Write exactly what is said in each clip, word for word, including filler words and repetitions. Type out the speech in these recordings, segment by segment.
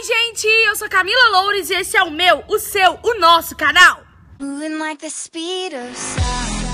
Oi, gente! Eu sou Camila Loures e esse é o meu, o seu, o nosso canal. Moving like the speed of sound.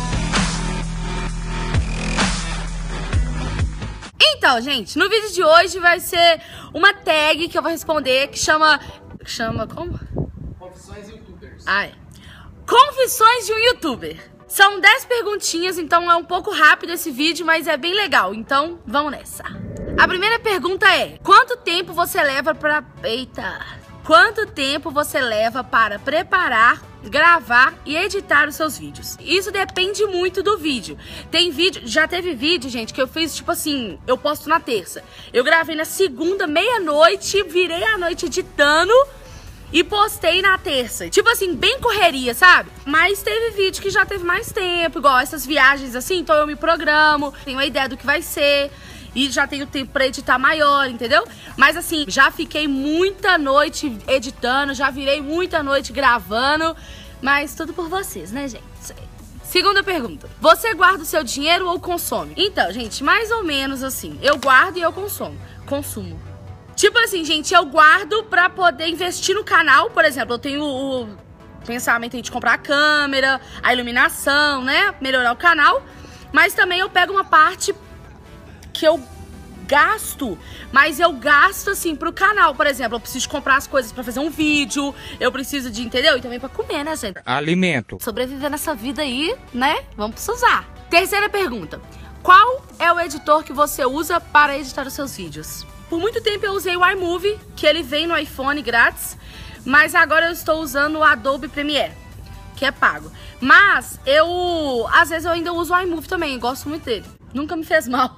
Então, gente, no vídeo de hoje vai ser uma tag que eu vou responder que chama... Chama como? Confissões YouTubers. Ah, é. Confissões de um YouTuber. São dez perguntinhas, então é um pouco rápido esse vídeo, mas é bem legal. Então, vamos nessa. A primeira pergunta é: quanto tempo você leva pra... Eita! Quanto tempo você leva para preparar, gravar e editar os seus vídeos? Isso depende muito do vídeo. Tem vídeo... Já teve vídeo, gente, que eu fiz, tipo assim... Eu posto na terça. Eu gravei na segunda, meia-noite, virei a noite editando... E postei na terça. Tipo assim, bem correria, sabe? Mas teve vídeo que já teve mais tempo, igual essas viagens assim, então eu me programo, tenho a ideia do que vai ser e já tenho tempo pra editar maior, entendeu? Mas assim, já fiquei muita noite editando, já virei muita noite gravando, mas tudo por vocês, né, gente? Segunda pergunta: você guarda o seu dinheiro ou consome? Então, gente, mais ou menos assim, eu guardo e eu consumo. Consumo. Tipo assim, gente, eu guardo pra poder investir no canal. Por exemplo, eu tenho o pensamento de comprar a câmera, a iluminação, né? Melhorar o canal. Mas também eu pego uma parte que eu gasto, mas eu gasto assim pro canal. Por exemplo, eu preciso comprar as coisas pra fazer um vídeo. Eu preciso de, entendeu? E também pra comer, né, gente? Alimento. Sobreviver nessa vida aí, né? Vamos precisar. Terceira pergunta: qual é o editor que você usa para editar os seus vídeos? Por muito tempo eu usei o iMovie, que ele vem no iPhone grátis, mas agora eu estou usando o Adobe Premiere, que é pago. Mas eu, às vezes eu ainda uso o iMovie também, eu gosto muito dele. Nunca me fez mal.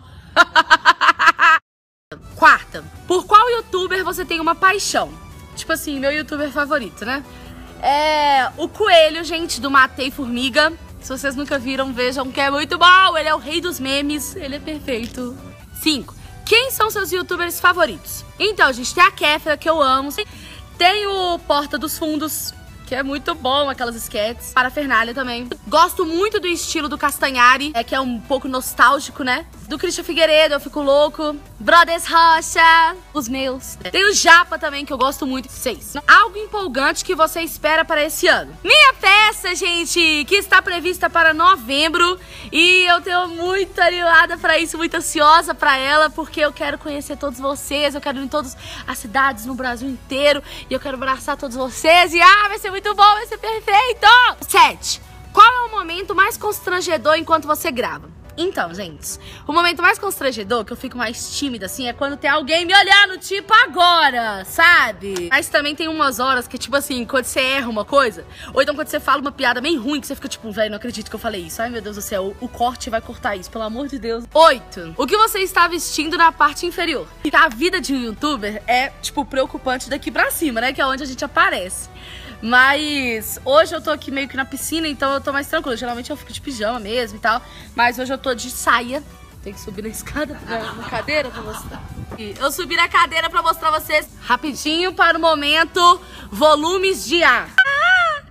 Quarta: por qual YouTuber você tem uma paixão? Tipo assim, meu YouTuber favorito, né? É o Coelho, gente, do Matei Formiga. Se vocês nunca viram, vejam que é muito bom. Ele é o rei dos memes, ele é perfeito. Cinco: quem são seus youtubers favoritos? Então, gente, tem a Kéfera, que eu amo. Tem o Porta dos Fundos, que é muito bom, aquelas sketches. Parafernália também. Gosto muito do estilo do Castanhari, é que é um pouco nostálgico, né? Do Christian Figueiredo, eu fico louco. Brothers Rocha, os meus. Tem o Japa também, que eu gosto muito. Seis: algo empolgante que você espera para esse ano? Minha festa, gente, que está prevista para novembro. E eu tenho muito animada para isso, muito ansiosa para ela, porque eu quero conhecer todos vocês, eu quero ir em todas as cidades no Brasil inteiro. E eu quero abraçar todos vocês. E ah, vai ser muito bom, vai ser perfeito! Sete: qual é o momento mais constrangedor enquanto você grava? Então, gente, o momento mais constrangedor, que eu fico mais tímida, assim, é quando tem alguém me olhando, tipo, agora, sabe? Mas também tem umas horas que, tipo assim, quando você erra uma coisa, ou então quando você fala uma piada bem ruim, que você fica tipo, velho, não acredito que eu falei isso. Ai, meu Deus do céu, o, o corte vai cortar isso, pelo amor de Deus. Oito: o que você está vestindo na parte inferior? A vida de um youtuber é, tipo, preocupante daqui pra cima, né? Que é onde a gente aparece. Mas hoje eu tô aqui meio que na piscina, então eu tô mais tranquila. Geralmente eu fico de pijama mesmo e tal. Mas hoje eu tô de saia. Tem que subir na escada, na, na cadeira pra mostrar. E eu subi na cadeira pra mostrar vocês rapidinho para o momento volumes de ar. Ah,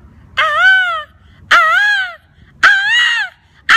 ah, ah, ah,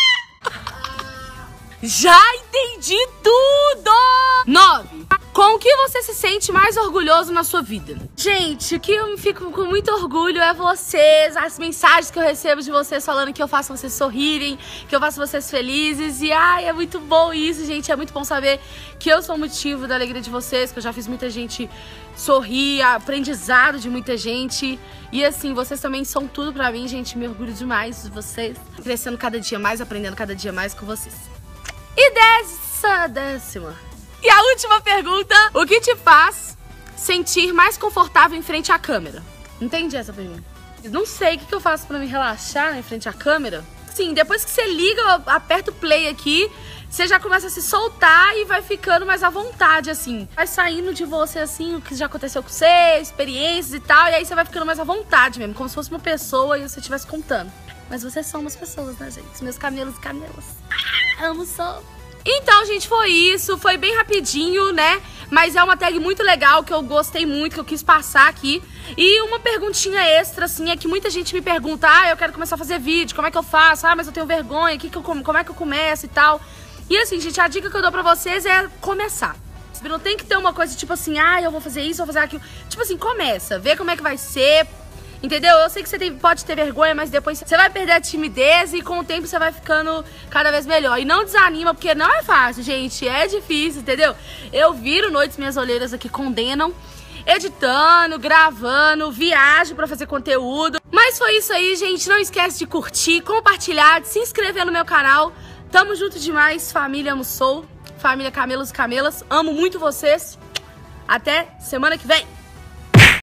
ah. Já entendi tudo! Nove: com o que você se sente mais orgulhoso na sua vida? Gente, o que eu fico com muito orgulho é vocês, as mensagens que eu recebo de vocês falando que eu faço vocês sorrirem, que eu faço vocês felizes. E ai, é muito bom isso, gente. É muito bom saber que eu sou o motivo da alegria de vocês, que eu já fiz muita gente sorrir, aprendizado de muita gente. E assim, vocês também são tudo pra mim, gente. Me orgulho demais de vocês. Crescendo cada dia mais, aprendendo cada dia mais com vocês. E dessa décima... E a última pergunta: o que te faz sentir mais confortável em frente à câmera? Entendi essa pergunta. Não sei o que eu faço pra me relaxar em frente à câmera. Sim, depois que você liga, aperta o play aqui, você já começa a se soltar e vai ficando mais à vontade, assim. Vai saindo de você, assim, o que já aconteceu com você, experiências e tal, e aí você vai ficando mais à vontade mesmo, como se fosse uma pessoa e você estivesse contando. Mas vocês são umas pessoas, né, gente? Meus camelos e camelas. Ah, amo só. Então, gente, foi isso. Foi bem rapidinho, né? Mas é uma tag muito legal, que eu gostei muito, que eu quis passar aqui. E uma perguntinha extra, assim, é que muita gente me pergunta: ah, eu quero começar a fazer vídeo, como é que eu faço? Ah, mas eu tenho vergonha, que que eu, como é que eu começo e tal. E assim, gente, a dica que eu dou pra vocês é começar. sabe? Não tem que ter uma coisa tipo assim, ah, eu vou fazer isso, eu vou fazer aquilo. Tipo assim, começa, vê como é que vai ser, entendeu? Eu sei que você tem, pode ter vergonha, mas depois você vai perder a timidez e com o tempo você vai ficando cada vez melhor. E não desanima, porque não é fácil, gente, é difícil, entendeu? Eu viro noites, minhas olheiras aqui condenam, editando, gravando, viajo pra fazer conteúdo. Mas foi isso aí, gente. Não esquece de curtir, compartilhar, de se inscrever no meu canal. Tamo junto demais, família Amo Sou, família Camelos e Camelas. Amo muito vocês. Até semana que vem.